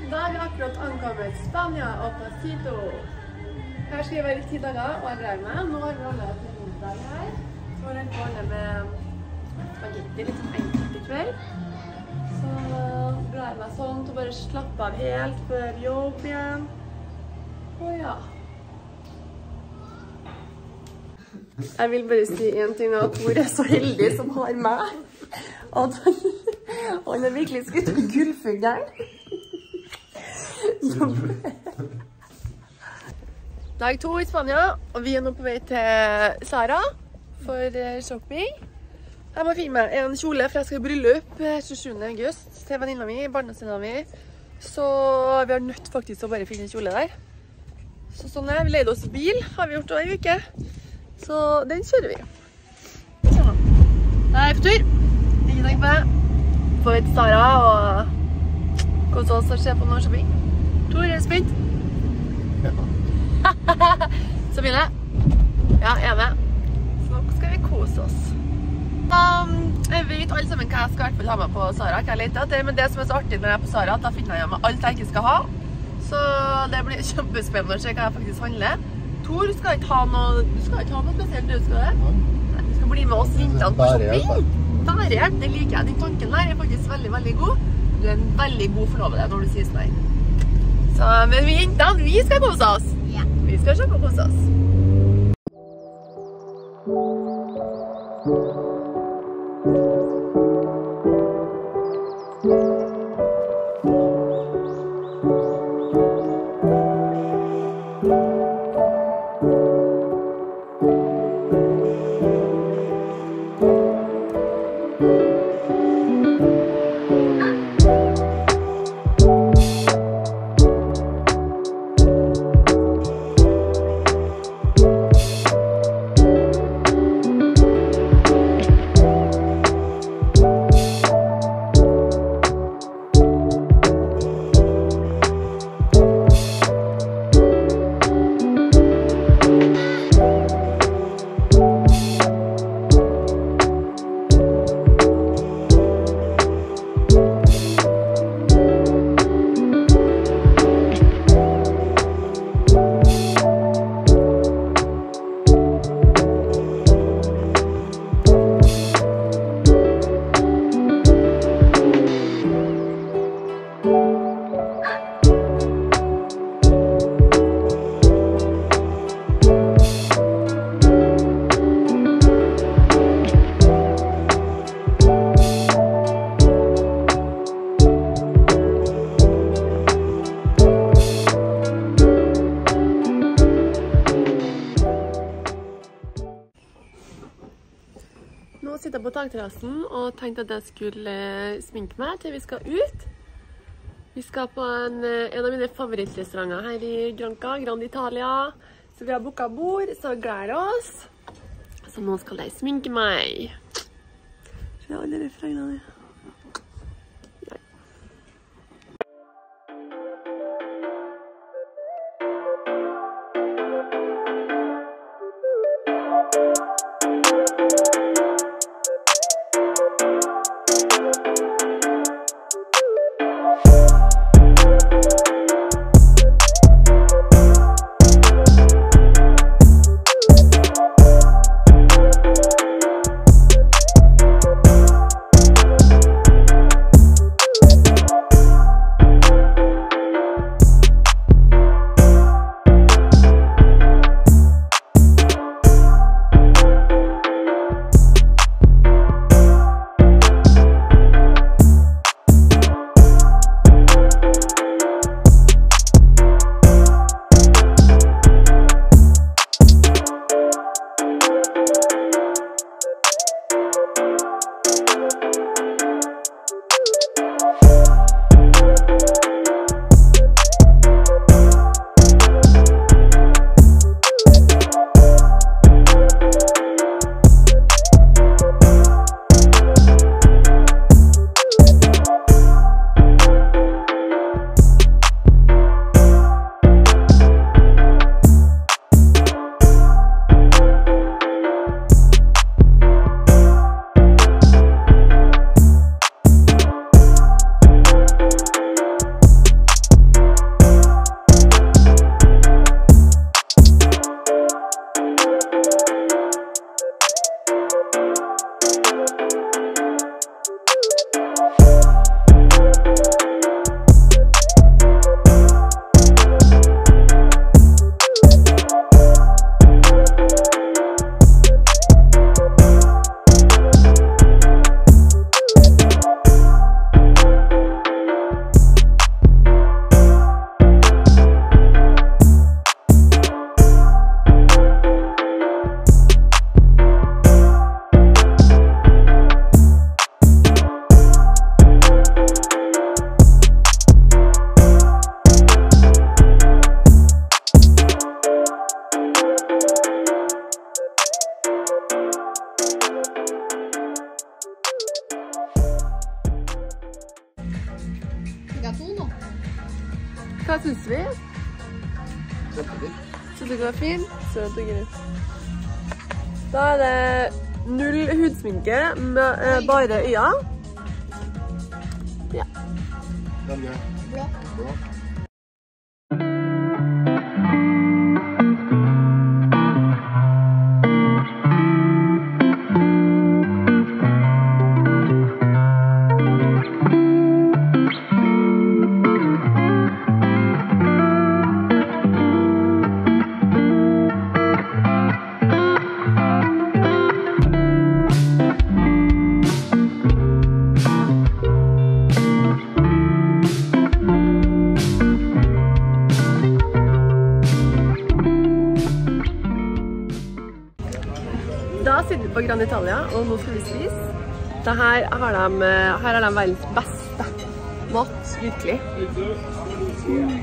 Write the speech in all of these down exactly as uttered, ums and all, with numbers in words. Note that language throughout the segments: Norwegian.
Da har vi akkurat ankommet Spania og Pasito. Her skal jeg være i ti dager og jeg greier meg. Nå har vi alle til middag her. Så har jeg gående med spagetti litt enkelt i kveld. Så greier jeg meg sånn til å bare slappe av helt før jobb igjen. Og ja. Jeg vil bare si en ting at Tor er så heldig som har meg. At han er virkelig skutt med gullfuglen. Dag to i Spania, og vi er nå på vei til Zara for shopping. Jeg må finne meg en kjole, for jeg skal i bryllup tjuesjuende august til venninna mi, barndomsvenninna mi. Så vi har nødt faktisk å bare finne en kjole der. Så sånn er, vi leide oss bil, har vi gjort det en uke. Så den kjører vi. Sånn da. Da er jeg på tur. Ikke tenk på det. Får vi til Zara og kose oss og se på noe shopping. Tor, er du spent? Ja. Så begynner jeg. Ja, jeg er med. Så nå skal vi kose oss. Um, jeg vet alle sammen hva jeg skal i hvert fall ha med på Zara, hva jeg leter etter. Men det som er så artig når jeg er på Zara, da finner jeg med alt jeg ikke skal ha. Så det blir kjempespennende å se hva jeg faktisk handler. Tor, du skal ikke ha noe, du skal ikke ha noe spesielt, du skal det? Nei, du skal bli med oss jentene på shopping. Bare hjelp, det liker jeg. Den tanken der er faktisk veldig, veldig god. Du er en veldig god forlovede når du sier sånn her. Så, men vi jentene, vi skal kose oss. Ja. Vi skal shoppe og kose oss. Nå sitter jeg på takterrassen og tenkte at jeg skulle sminke meg til vi skal ut. Vi skal på en, en av mine favorittrestauranter her i Granca, Grand Italia. Så vi har booket bord, så gleder oss. Så nå skal jeg sminke meg. Se alle refrengene. Hva synes vi? Kjempefint. Synes du det var fint? Søt og greit. Da er det null hudsminke med eh, bare øya. Ja. Den er bra. Bra. Da sitter vi på Gran Italia, og nå skal vi spise. Dette har de, her har de verdens beste mat, virkelig. Mm.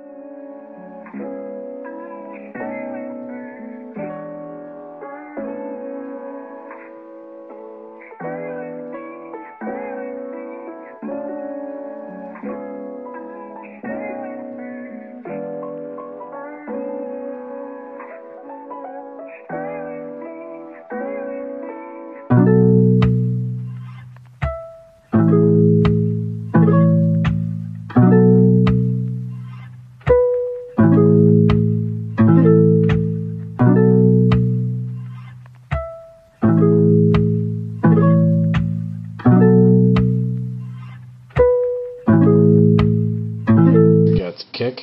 Kick.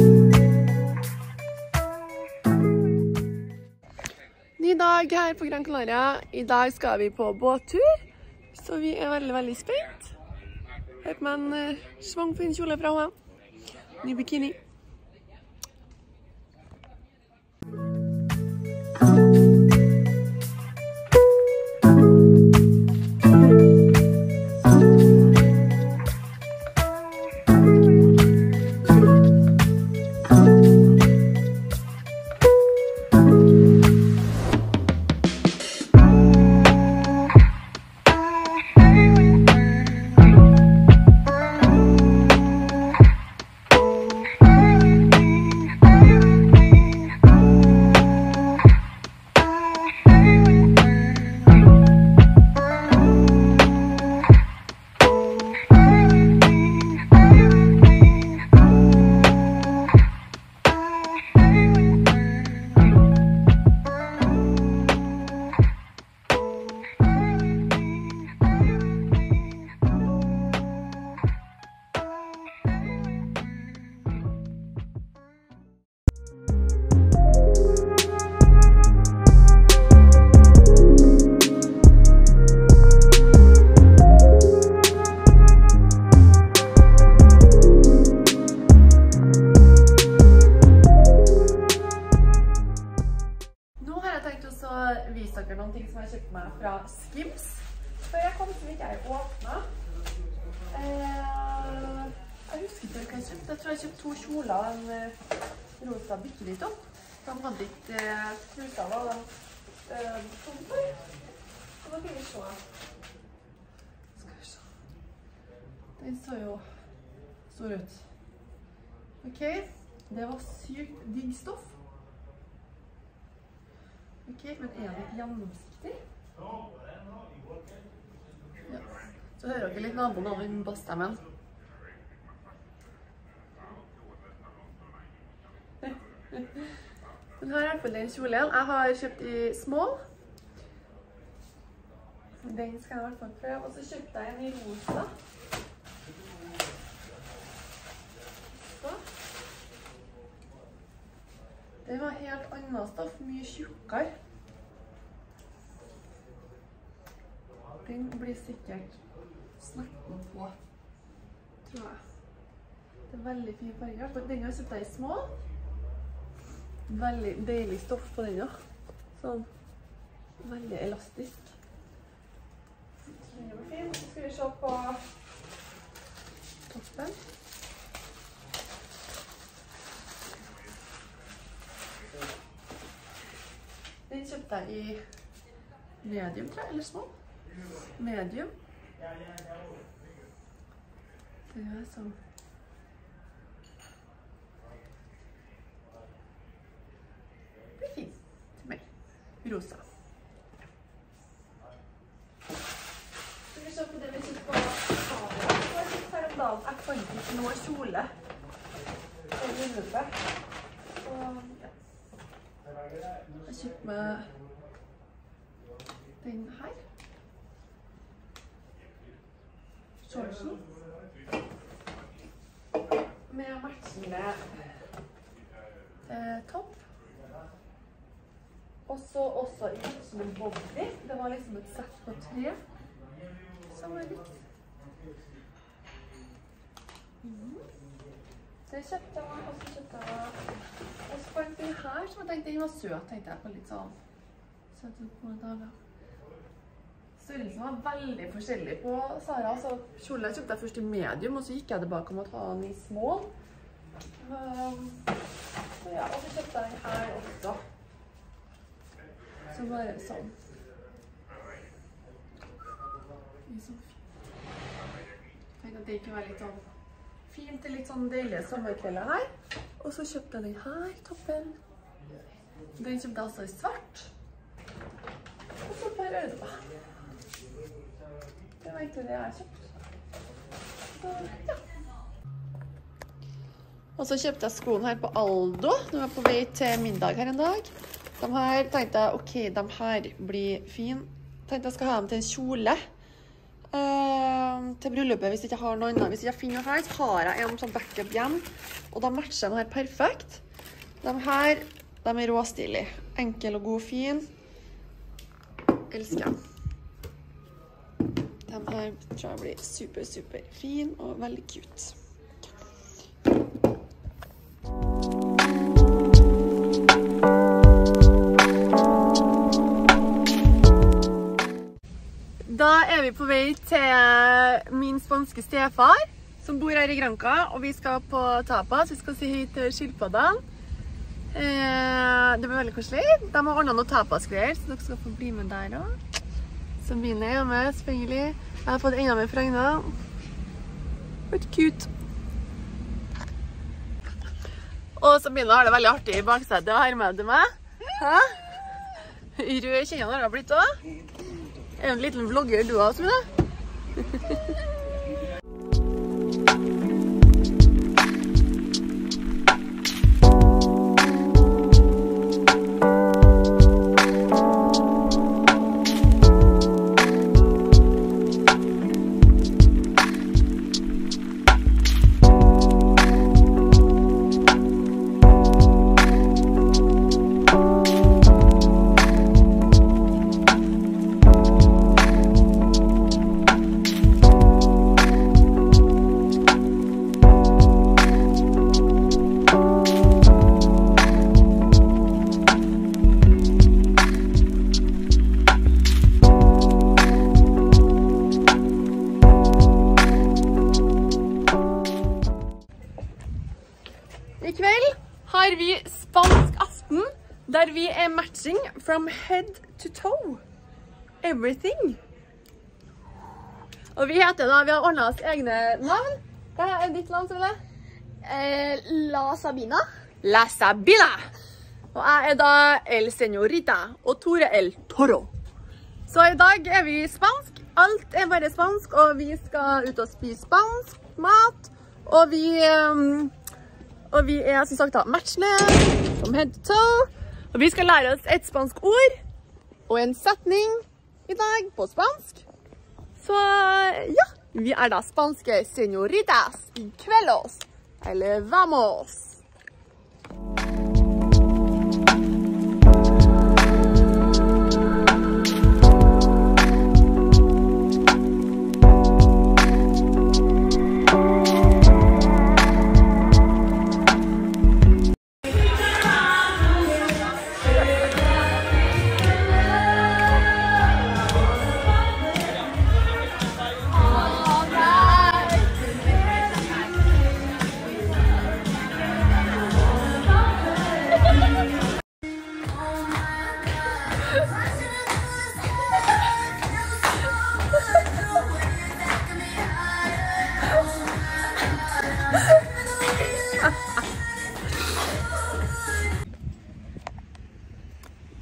Ny dag her på Gran Canaria. I dag skal vi på båttur, så vi er veldig, veldig spent. Hør på meg en uh, svangfin kjole fra henne. Ny bikini. Vise dere noen ting som jeg har kjøpt meg fra Skims. For jeg kom som ikke er åpnet. Eh, jeg husker ikke hva jeg kjøpte. Jeg tror jeg kjøpte to kjoler og en eh, rosa bikini-topp. De hadde ikke eh, trusa da, de eh, kom for. Så da kan vi se. Skal vi se. Den så jo stor ut. Ok, det var sykt digg stoff. Ok, men er det gjennomsiktig? Ja. Så hører dere litt naboen av den bassstemmen. Men her er i hvert fall den kjolen. Jeg har kjøpt i small. Den skal jeg i hvert fall prøve. Og så kjøpte jeg en i rosa. Så. Det var helt annet stoff, mye tjukkere. Den blir sikkert snerten på, tror jeg. Det er veldig fin farge. Den har jeg kjøpt i små. Veldig deilig stoff på den også. Sånn, veldig elastisk. Den var fin. Så skal vi se på toppen. Den kjøpte jeg i medium, tror jeg, eller små. Medium. Det er sånn. rosa. Skal vi se på det vi kjøpte på Sara. Her om dagen. Jeg fant ikke noe kjole. Og rullebø. Og ja. Jeg kjøpte meg den her. Shortsen. Med matchende eh, topp. Og så også i matchende body. Det var liksom et sett på tre. Som er litt. Mm. Det kjøpte jeg, og så kjøpte jeg. Og så fant den her, som jeg tenkte den var søt, tenkte jeg på litt sånn. Søt ut på dager. Størrelsen var veldig forskjellig på Sara, så kjolen kjøpte jeg først i medium, og så gikk jeg tilbake om å ta den i small. Um, så ja, og så kjøpte jeg den her også. Så bare sånn. Det er så fint. Jeg tenkte at det ikke var litt sånn fint til litt sånn deilige sommerkvelder her. Og så kjøpte jeg den her, toppen. Den kjøpte jeg også i svart. Og så på røde. Det var ikke det jeg kjøpte. Så, ja. Og så kjøpte jeg skoen her på Aldo. Nå er jeg på vei til middag her en dag. De her tenkte jeg, ok, de her blir fin. Tenkte jeg skal ha dem til en kjole. Uh, til bryllupet hvis jeg ikke har noe annet. Hvis jeg finner noe her, så har jeg en sånn backup hjem. Og da matcher de her perfekt. De her, de er råstilige. Enkel og god, fin. Elsker dem. De her tror jeg blir super, super fin og veldig cute. Da er vi på vei til min spanske stefar, som bor her i Granca, og vi skal på tapas. Vi skal si hei til skilpadden. Eh, det blir veldig koselig. De har ordnet noen tapasgreier, så dere skal få bli med der også. Sabine er hjemme, selvfølgelig. Jeg har fått enda med Fragna. Litt cute. Og Sabine har det veldig artig i baksetet og her med meg. Hæ? Rød kjennene har det blitt også. Er jo en liten vlogger du også, Sabine? I kveld har vi spansk aften, der vi er matching from head to toe. Everything. Og vi heter da, vi har ordnet oss egne navn. Hva er ditt navn, Sabine? Eh, La Sabina. La Sabina. Og jeg er da El Señorita, og Tore El Toro. Så i dag er vi spansk. Alt er bare spansk, og vi skal ut og spise spansk mat. Og vi... Um, Og vi er som sagt da matchende, from head to toe. Og vi skal lære oss et spansk ord og en setning i dag på spansk. Så ja, vi er da spanske señoritas i kveldos. Eller vamos!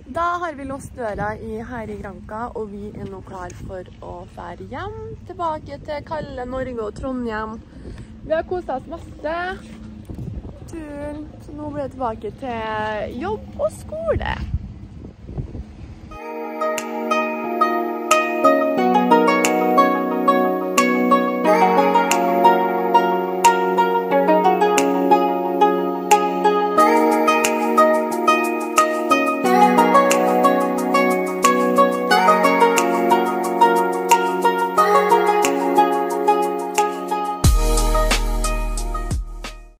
Da har vi låst døra i, her i Granca, og vi er nå klar for å fære hjem, tilbake til kalde Norge og Trondheim. Vi har koset oss masse turen, så nå blir det tilbake til jobb og skole.